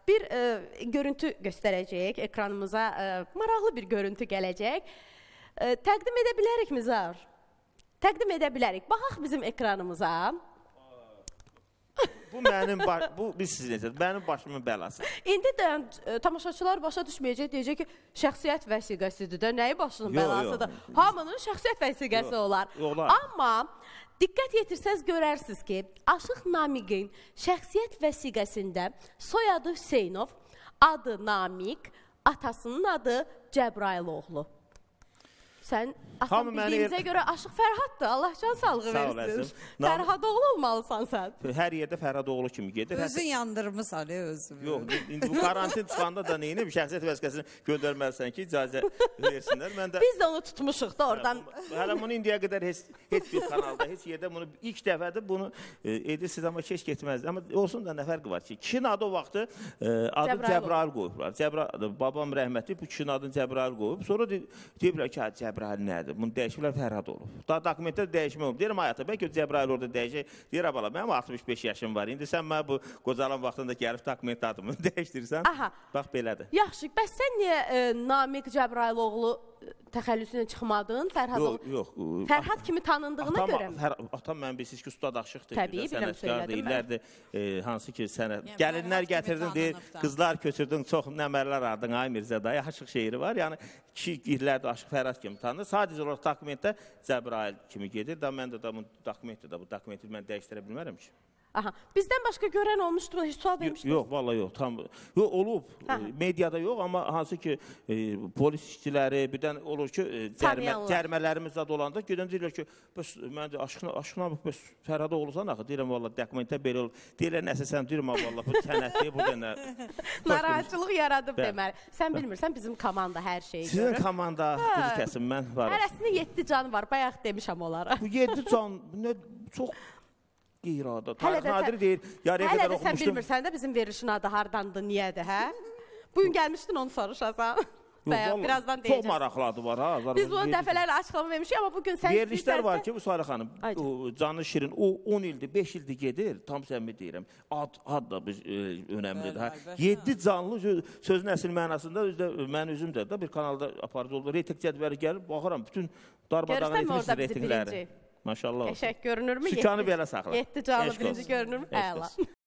bir görüntü göstərəcəyik ekranımıza, maraqlı bir görüntü gələcək. Təqdim edə bilərikmi Zaur? Təqdim edə bilərik. Baxaq bizim ekranımıza. Bu biz sizin necə, mənim başımın bəlası. İndi də tamaşaçılar başa düşməyəcək, deyəcək ki, şəxsiyyət vəsiqəsidir də, nəyi başının bəlasıdır? Hamının şəxsiyyət vəsiqəsi olar. Amma diqqət yetirsəz görərsiniz ki, Aşıq Namiqin şəxsiyyət vəsiqəsində soyadı Hüseynov, adı Namiq, atasının adı Cəbrailoğlu. Sən atam bildiyimizə görə Aşıq Fərhaddır, Allah can sağlığı versin. Fərhadoğlu olmalısan sən. Hər yerdə Fərhadoğlu kimi gedir. Özün yandırmışsan, özün. Yox, indi bu karantin çıxanda da neyini bir şəxsiyyət vəsiqəsini göndərməlisən ki, icazə versinlər. Biz də onu tutmuşuq da oradan. Hələ bunu indiyə qədər heç bir kanalda, heç yerdə bunu ilk dəfədir bunu edirsiniz, amma keş getməzdir. Amma olsun da nə fərqi var ki, kişinin adı o vaxtı adı Cəbrail qoyublar. Babam rəhmətli bu kişinin adını Cəbrail qoyub. Sonra deyiblər ki, Cəbrail nədir? Bunu dəyişiblər Fərhad olub. Daha dokumentdə dəyişmə olub. Deyirəm, hayata, bəlkə Cəbrail orada dəyişək. Deyirəm, bala, mənim 65 yaşım var. İndi sən mənə bu qocalan vaxtında gəlib dokument adımı dəyişdirsən. Bax, belədir. Yaxşı, bəs sən niyə Namiq Cəbrailoğlu təxəllüsünə çıxmadın? Yox. Fərhad kimi tanındığına görə mi? Atam mən bilirsiniz ki, ustad Aşıqdır. Təbii, biləm, söylədim mən. Hansı ki, sənə gəlinlər gətirdin, deyir, qızlar köçürdün, çox nəmərlər ardın, ay Mirzə dayı, Aşıq şeiri var. Yəni, kişi girlərdə Aşıq Fərhad kimi tanınır. Sadəcə olaraq dokumentdə Cəbrail kimi gedir. Mən də bu dokumenti mən dəyişdirə bilmərəm ki. Bizdən başqa görən olmuşdu mu? Heç sual vermişdiniz? Yox, valla yox. Yox, olub. Mediada yox, amma hansı ki, polis işçiləri, birdən olur ki, cərmələrimiz zad olanda gedən deyirlər ki, mən də Aşıq Namiq Fərhada olursan axı, deyirəm, valla dokumentdə belə olur. Deyirlər, nəsə sən deyirəm, valla bu sənətdir, bu da nə? Narahatçılıq yaradıb deməli. Sən bilmirsən, bizim komanda hər şeyi görür. Sizin komanda, quzu kəsim, mən varım. Hərəsində 7 can var, bayaq demişəm onlara. Bu 7 can, çox qeyradı. Tarix nadiri deyir, yarıya qədər oxumuşdum. Hələ də sən bilmirsən də bizim verilişin adı hardandır, niyədir, hə? Bugün gəlmişdin, onu soruşasan. Birazdan deyəcəm. Çox maraqlı adı var, ha? Biz bunu dəfələrlə açıqlama vermişik, amma bugün sən istəyirsən... Verilişlər var ki, bu Salih xanım, Canlı Şirin, o 10 ildir, 5 ildir gedir, tam səmimi deyirəm. Ad da önəmlidir. 7 canlı sözün əsl mənasında, mən özüm də bir kanalda aparıcı oldu. Reyting cədvəli gəlib, baxıram, bütün darmadağın etmişsiniz reytingləri. Maşallah olsun. Qəşək görünürmü? Sükanı belə saxla. 7 canlı birinci görünürmü? Əla.